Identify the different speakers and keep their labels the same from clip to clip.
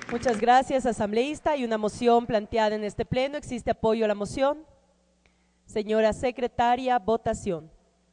Speaker 1: Muchas gracias, asambleísta. Hay una moción planteada en este pleno. ¿Existe apoyo a la moción? Señora secretaria, votación.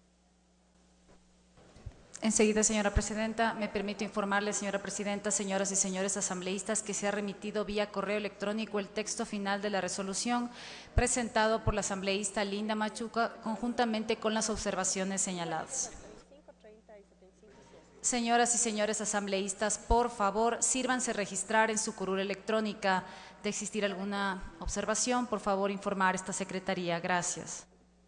Speaker 2: Enseguida, señora presidenta. Me permito informarle, señora presidenta, señoras y señores asambleístas, que se ha remitido vía correo electrónico el texto final de la resolución presentado por la asambleísta Linda Machuca, conjuntamente con las observaciones señaladas. Señoras y señores asambleístas, por favor, sírvanse registrar en su curul electrónica. De existir alguna observación, por favor, informar a esta secretaría. Gracias.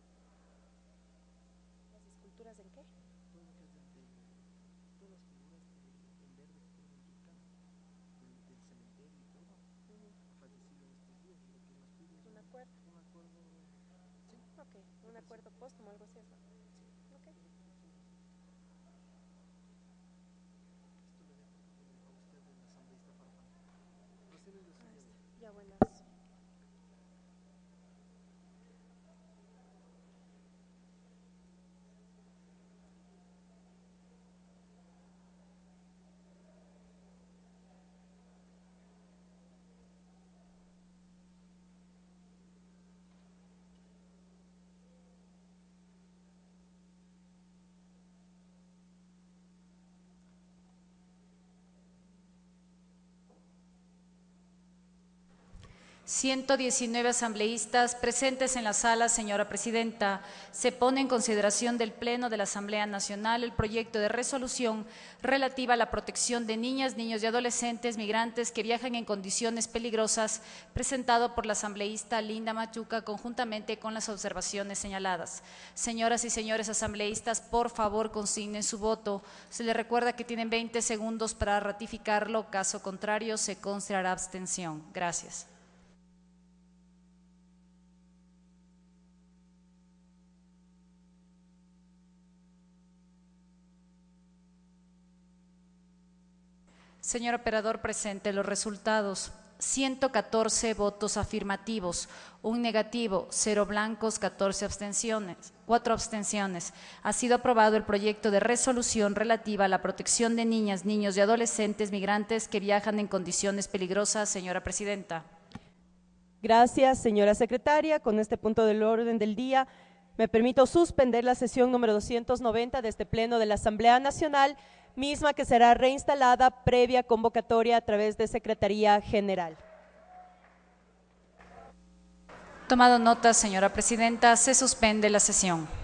Speaker 1: Un acuerdo póstumo, algo así. Ya, buenas.
Speaker 2: $119 asambleístas presentes en la sala, señora presidenta. Se pone en consideración del Pleno de la Asamblea Nacional el proyecto de resolución relativa a la protección de niñas, niños y adolescentes migrantes que viajan en condiciones peligrosas, presentado por la asambleísta Linda Machuca, conjuntamente con las observaciones señaladas. Señoras y señores asambleístas, por favor, consignen su voto. Se les recuerda que tienen 20 segundos para ratificarlo. Caso contrario, se considerará abstención. Gracias. Señor operador, presente los resultados. 114 votos afirmativos, 1 negativo, 0 blancos, 14 abstenciones, 4 abstenciones. Ha sido aprobado el proyecto de resolución relativa a la protección de niñas, niños y adolescentes migrantes que viajan en condiciones peligrosas. Señora presidenta.
Speaker 1: Gracias, señora secretaria. Con este punto del orden del día, me permito suspender la sesión número 290 de este Pleno de la Asamblea Nacional, misma que será reinstalada previa convocatoria a través de Secretaría General.
Speaker 2: Tomado nota, señora presidenta, se suspende la sesión.